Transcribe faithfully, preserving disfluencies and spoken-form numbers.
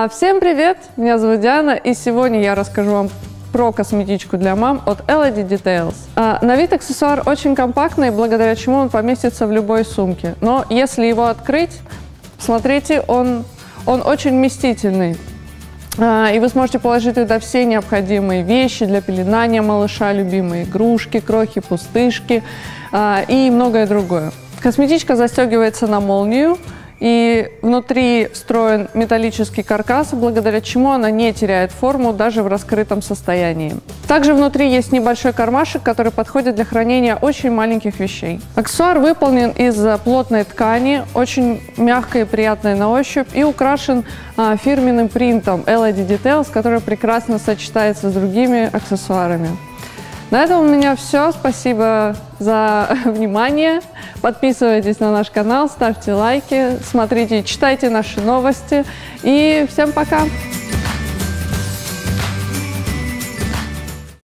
Всем привет! Меня зовут Диана, и сегодня я расскажу вам про косметичку для мам от Elodie Details. На вид аксессуар очень компактный, благодаря чему он поместится в любой сумке. Но если его открыть, смотрите, он, он очень вместительный. И вы сможете положить туда все необходимые вещи для пеленания малыша, любимые игрушки, крохи, пустышки и многое другое. Косметичка застегивается на молнию, и внутри встроен металлический каркас, благодаря чему она не теряет форму даже в раскрытом состоянии. Также внутри есть небольшой кармашек, который подходит для хранения очень маленьких вещей. Аксессуар выполнен из плотной ткани, очень мягкой и приятной на ощупь, и украшен а, фирменным принтом Elodie Details, который прекрасно сочетается с другими аксессуарами. На этом у меня все. Спасибо за внимание. Подписывайтесь на наш канал, ставьте лайки, смотрите, читайте наши новости. И всем пока!